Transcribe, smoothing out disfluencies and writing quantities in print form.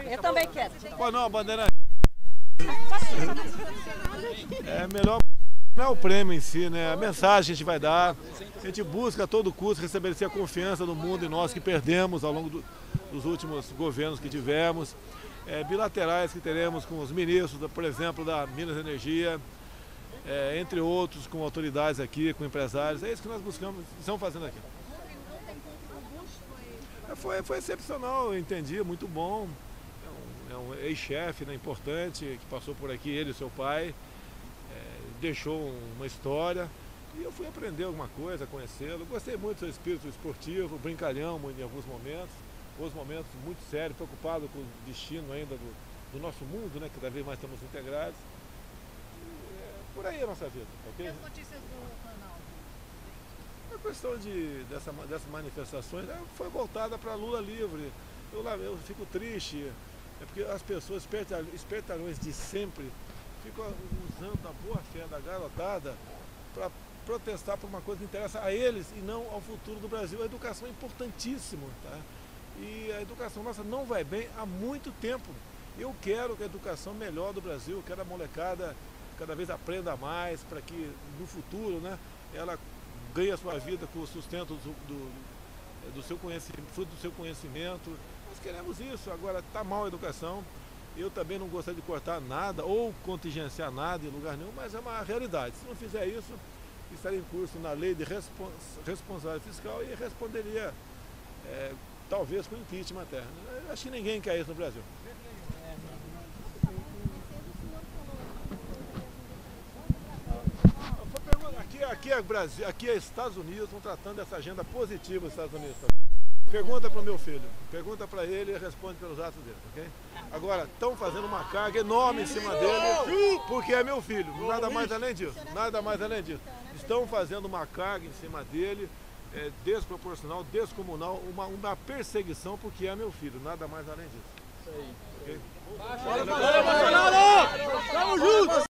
Eu também quero. Pô, não, bandeira. É melhor. Não é o prêmio em si, né? A mensagem a gente vai dar. A gente busca a todo custo restabelecer a confiança do mundo em nós que perdemos ao longo dos últimos governos que tivemos. Bilaterais que teremos com os ministros, por exemplo, da Minas e Energia, entre outros, com autoridades aqui, com empresários. É isso que nós buscamos, estamos fazendo aqui. Foi excepcional, eu entendi, muito bom. É um ex-chefe, né, importante, que passou por aqui, ele e seu pai. Deixou uma história e eu fui aprender alguma coisa, conhecê-lo. Gostei muito do seu espírito esportivo, brincalhão em alguns momentos muito sérios, preocupado com o destino ainda do nosso mundo, né, que cada vez mais estamos integrados. Por aí a nossa vida. Okay? E as notícias do Ronaldo? A questão dessas manifestações foi voltada para Lula livre. Eu fico triste, porque as pessoas espertalhões de sempre ficam usando a boa-fé da garotada para protestar por uma coisa que interessa a eles e não ao futuro do Brasil. A educação é importantíssima, tá? E a educação nossa não vai bem há muito tempo. Eu quero que a educação melhore do Brasil, eu quero a molecada cada vez aprenda mais, para que no futuro, né, ela ganhe a sua vida com o sustento do seu conhecimento, fruto do seu conhecimento. Nós queremos isso. Agora, está mal a educação. Eu também não gostaria de cortar nada ou contingenciar nada em lugar nenhum, mas é uma realidade. Se não fizer isso, estaria em curso na lei de responsabilidade fiscal e responderia, talvez, com impeachment até. Eu acho que ninguém quer isso no Brasil. Aqui é Estados Unidos, estão tratando dessa agenda positiva dos Estados Unidos. Pergunta para o meu filho, pergunta para ele e responde pelos atos dele, ok? Agora, estão fazendo uma carga enorme em cima dele, porque é meu filho, nada mais além disso, nada mais além disso. Estão fazendo uma carga em cima dele, desproporcional, descomunal, uma perseguição porque é meu filho, nada mais além disso. Isso aí. Okay? Bora, Bolsonaro! Tamo junto!